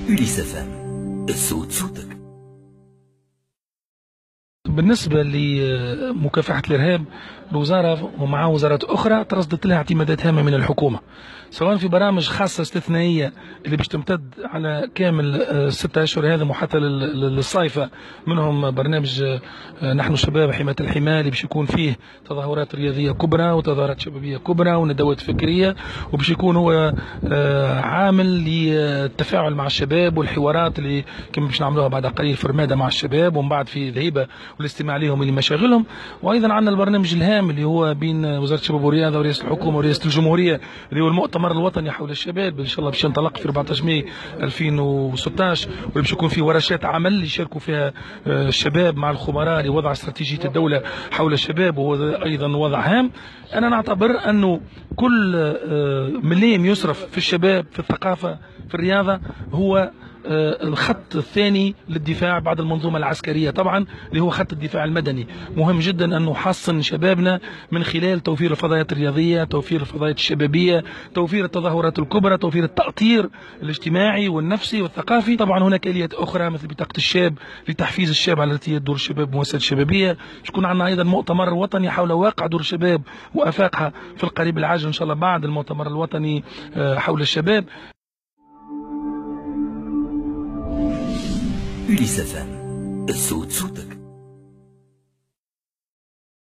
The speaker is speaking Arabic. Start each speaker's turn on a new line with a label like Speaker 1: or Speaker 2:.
Speaker 1: أوليس فام، الصوت صوتك.
Speaker 2: بالنسبة لمكافحة الإرهاب، الوزارة ومع وزارات أخرى ترصدت لها اعتمادات هامة من الحكومة، سواء في برامج خاصة استثنائية اللي باش تمتد على كامل 6 أشهر هذا محتى للصيفة، منهم برنامج نحن شباب حماية الحماية اللي باش يكون فيه تظاهرات رياضية كبرى وتظاهرات شبابية كبرى وندوات فكرية، وباش يكون هو عامل للتفاعل مع الشباب والحوارات اللي كما باش نعملوها بعد قليل في رمادة مع الشباب ومن بعد في ذهيبة والاستماع لهم لمشاغلهم. وايضا عندنا البرنامج الهام اللي هو بين وزاره الشباب والرياضه ورئاسه الحكومه ورئاسه الجمهوريه، اللي هو المؤتمر الوطني حول الشباب، ان شاء الله باش ينطلق في 14 ماي 2016، واللي باش يكون فيه ورشات عمل يشاركوا فيها الشباب مع الخبراء لوضع استراتيجيه الدوله حول الشباب، وهو ايضا وضع هام. انا نعتبر انه كل مليم يصرف في الشباب، في الثقافه، في الرياضه، هو الخط الثاني للدفاع بعد المنظومة العسكرية طبعا، اللي هو خط الدفاع المدني. مهم جدا أن نحصن شبابنا من خلال توفير الفضائيات الرياضية، توفير الفضائيات الشبابية، توفير التظاهرات الكبرى، توفير التأطير الاجتماعي والنفسي والثقافي. طبعا هناك آليات أخرى مثل بطاقة الشاب لتحفيز الشاب على ارتياد دور الشباب والمؤسسات الشبابية. يكون عندنا أيضا مؤتمر وطني حول واقع دور الشباب وآفاقها في القريب العاجل إن شاء الله بعد المؤتمر الوطني حول الشباب.
Speaker 1: أوليس فام، الصوت صوتك.